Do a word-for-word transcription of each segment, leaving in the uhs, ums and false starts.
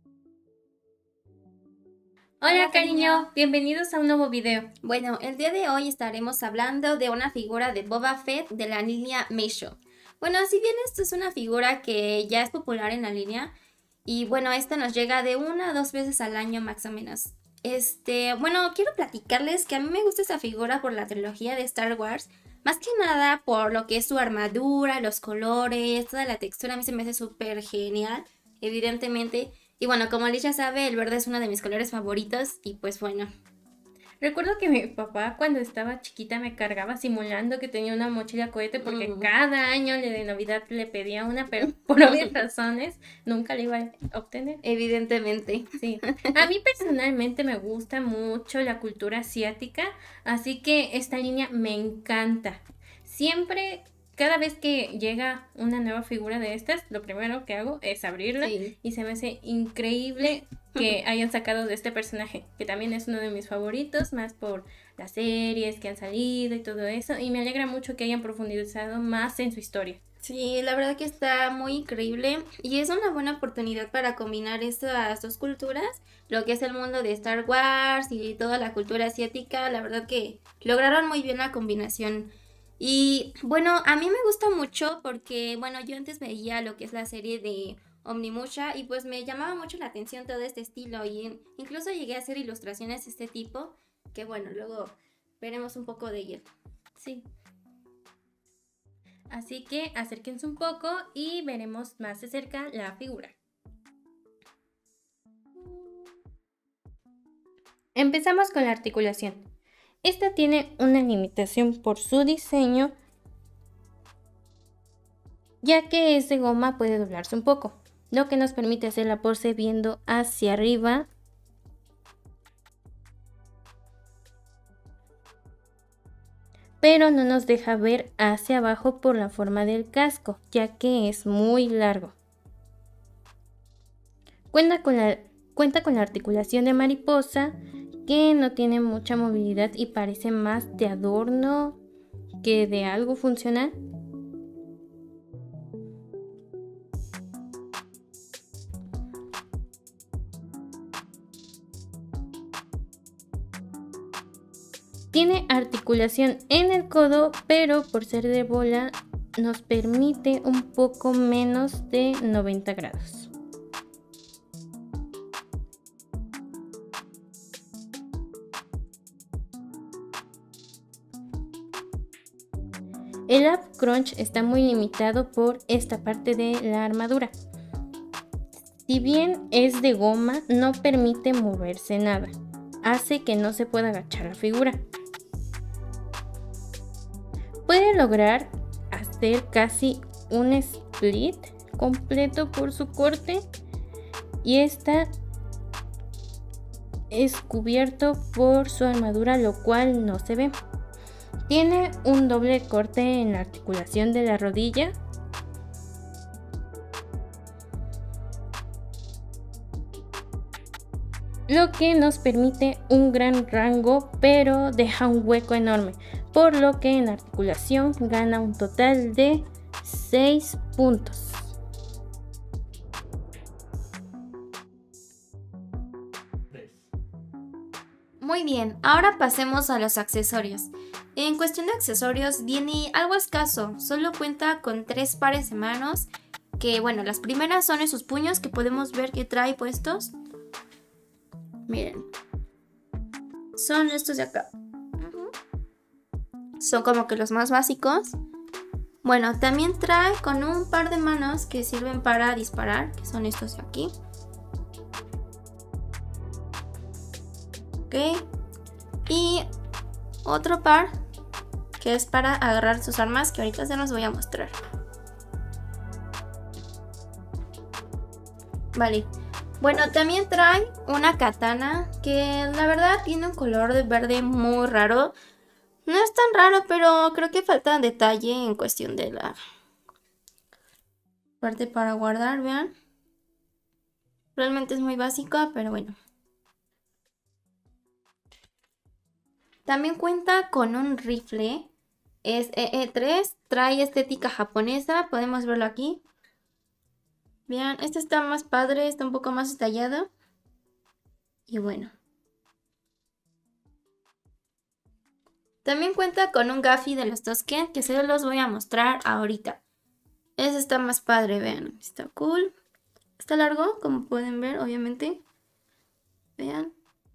Hola cariño, bienvenidos a un nuevo video. Bueno, el día de hoy estaremos hablando de una figura de Boba Fett de la línea Meisho. Bueno, si bien esto es una figura que ya es popular en la línea, y bueno, esta nos llega de una a dos veces al año más o menos. Este, bueno, quiero platicarles que a mí me gusta esta figura por la trilogía de Star Wars, más que nada por lo que es su armadura, los colores, toda la textura, a mí se me hace súper genial, evidentemente. Y bueno, como Alicia sabe, el verde es uno de mis colores favoritos y pues bueno. Recuerdo que mi papá cuando estaba chiquita me cargaba simulando que tenía una mochila cohete porque Mm. cada año de Navidad le pedía una, pero por obvias razones nunca la iba a obtener. Evidentemente. Sí. A mí personalmente me gusta mucho la cultura asiática, así que esta línea me encanta. Siempre, cada vez que llega una nueva figura de estas, lo primero que hago es abrirla Sí. y se me hace increíble que hayan sacado de este personaje, que también es uno de mis favoritos, más por las series que han salido y todo eso, y me alegra mucho que hayan profundizado más en su historia. Sí, la verdad que está muy increíble y es una buena oportunidad para combinar estas dos culturas, lo que es el mundo de Star Wars y toda la cultura asiática. La verdad que lograron muy bien la combinación. Y bueno, a mí me gusta mucho porque, bueno, yo antes veía lo que es la serie de Omnimusha y pues me llamaba mucho la atención todo este estilo y incluso llegué a hacer ilustraciones de este tipo, que bueno, luego veremos un poco de ello. Sí. Así que acérquense un poco y veremos más de cerca la figura. Empezamos con la articulación. Esta tiene una limitación por su diseño, ya que es de goma puede doblarse un poco, lo que nos permite hacer la pose viendo hacia arriba pero no nos deja ver hacia abajo por la forma del casco, ya que es muy largo. Cuenta con la, cuenta con la articulación de mariposa, que no tiene mucha movilidad y parece más de adorno que de algo funcional. Tiene articulación en el codo, pero por ser de bola nos permite un poco menos de noventa grados. El ab crunch está muy limitado por esta parte de la armadura. Si bien es de goma, no permite moverse nada. Hace que no se pueda agachar la figura. Puede lograr hacer casi un split completo por su corte y está es cubierto por su armadura, lo cual no se ve. Tiene un doble corte en la articulación de la rodilla. Lo que nos permite un gran rango, pero deja un hueco enorme, por lo que en articulación gana un total de seis puntos. Muy bien, ahora pasemos a los accesorios. En cuestión de accesorios viene algo escaso, solo cuenta con tres pares de manos, que bueno, las primeras son esos puños que podemos ver que trae puestos. Miren, son estos de acá. Son como que los más básicos. Bueno, también trae con un par de manos que sirven para disparar, que son estos de aquí. Ok. Y otro par que es para agarrar sus armas, que ahorita se los voy a mostrar. Vale. Bueno, también trae una katana que la verdad tiene un color de verde muy raro. No es tan raro, pero creo que falta detalle en cuestión de la parte para guardar, vean. Realmente es muy básica, pero bueno. También cuenta con un rifle. Es E E tres, trae estética japonesa, podemos verlo aquí. Vean, este está más padre, está un poco más detallado. Y bueno. También cuenta con un Gaffy de los Tosken que se los voy a mostrar ahorita. Ese está más padre, vean, está cool. Está largo, como pueden ver, obviamente. Vean.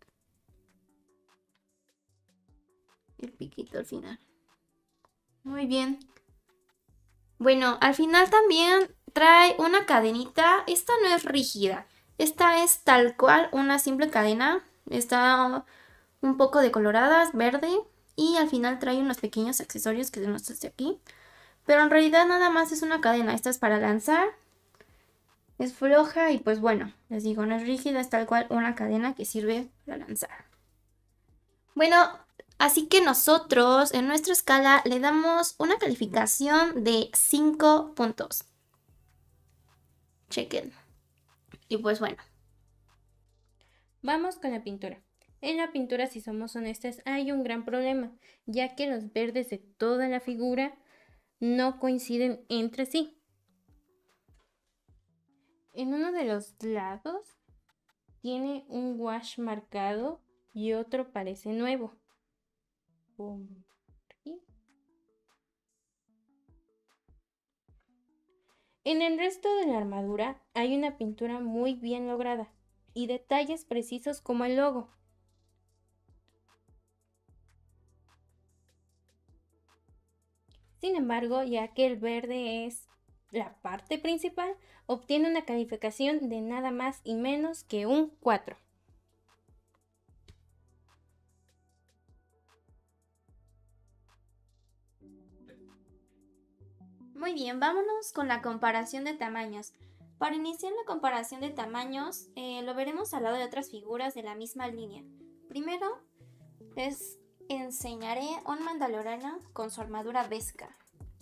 El piquito al final. Muy bien. Bueno, al final también trae una cadenita. Esta no es rígida. Esta es tal cual una simple cadena. Está un poco decolorada, verde. Y al final trae unos pequeños accesorios que se nos hace aquí. Pero en realidad nada más es una cadena. Esta es para lanzar. Es floja y pues bueno, les digo, no es rígida. Es tal cual una cadena que sirve para lanzar. Bueno, así que nosotros en nuestra escala le damos una calificación de cinco puntos. Chequen. Y pues bueno. Vamos con la pintura. En la pintura, si somos honestas, hay un gran problema, ya que los verdes de toda la figura no coinciden entre sí. En uno de los lados tiene un wash marcado y otro parece nuevo. Aquí. En el resto de la armadura hay una pintura muy bien lograda y detalles precisos como el logo. Sin embargo, ya que el verde es la parte principal, obtiene una calificación de nada más y menos que un cuatro. Muy bien, vámonos con la comparación de tamaños. Para iniciar la comparación de tamaños, eh, lo veremos al lado de otras figuras de la misma línea. Primero, les enseñaré un mandaloriano con su armadura Beskar.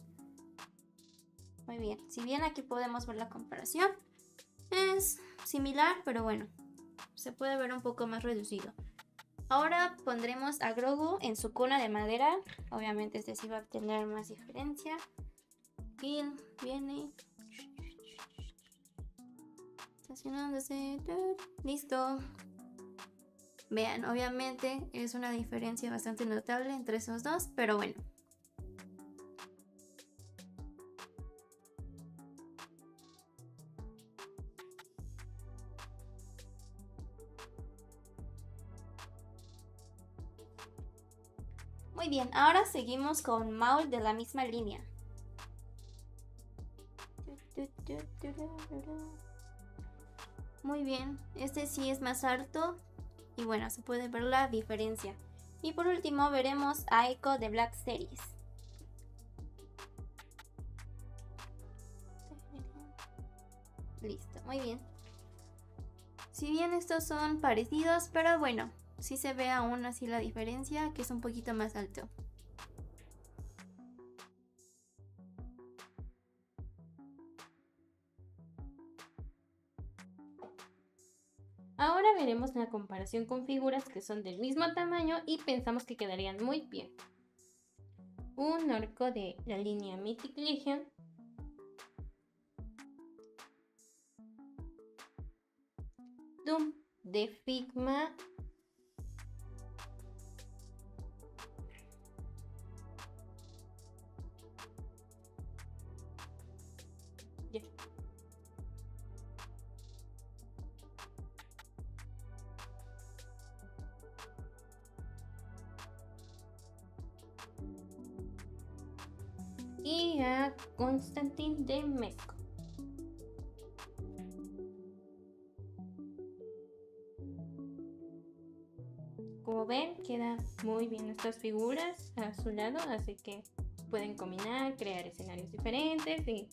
Muy bien, si bien aquí podemos ver la comparación, es similar, pero bueno, se puede ver un poco más reducido. Ahora pondremos a Grogu en su cuna de madera. Obviamente este sí va a tener más diferencia. Aquí viene estacionándose. Listo. Vean, obviamente es una diferencia bastante notable entre esos dos, pero bueno. Muy bien, ahora seguimos con Maul de la misma línea. Muy bien, este sí es más alto y bueno, se puede ver la diferencia. Y por último veremos a Echo de Black Series. Listo, muy bien. Si bien estos son parecidos, pero bueno, sí se ve aún así la diferencia, que es un poquito más alto. Ahora veremos la comparación con figuras que son del mismo tamaño y pensamos que quedarían muy bien. Un orco de la línea Mythic Legion. Doom de Figma. Yeah. Y a Constantin de Mezco. Como ven, quedan muy bien estas figuras a su lado, así que pueden combinar, crear escenarios diferentes y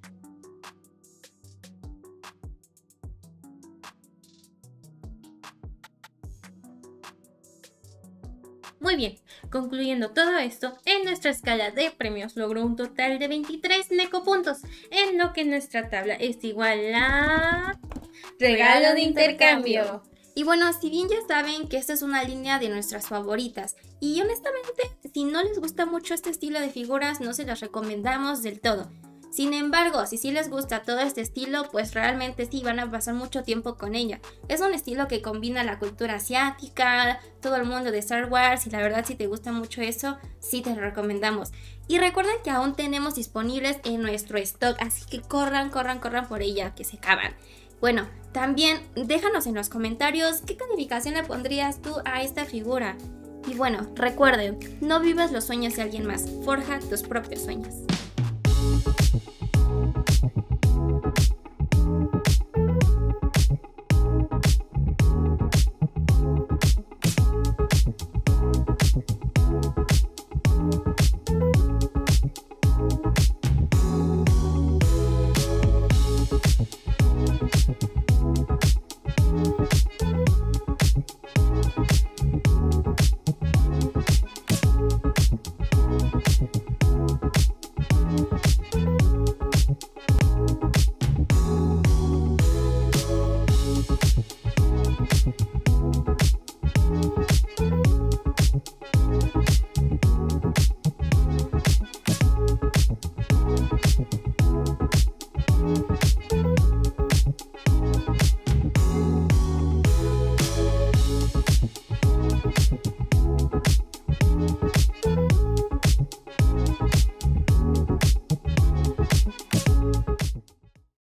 muy bien, concluyendo todo esto, en nuestra escala de premios logró un total de veintitrés necopuntos, en lo que nuestra tabla es igual a regalo de intercambio. Y bueno, si bien ya saben que esta es una línea de nuestras favoritas, y honestamente, si no les gusta mucho este estilo de figuras, no se las recomendamos del todo. Sin embargo, si sí les gusta todo este estilo, pues realmente sí van a pasar mucho tiempo con ella. Es un estilo que combina la cultura asiática, todo el mundo de Star Wars, y la verdad si te gusta mucho eso, sí te lo recomendamos. Y recuerden que aún tenemos disponibles en nuestro stock, así que corran, corran, corran por ella, que se acaban. Bueno, también déjanos en los comentarios qué calificación le pondrías tú a esta figura. Y bueno, recuerden, no vivas los sueños de alguien más, forja tus propios sueños.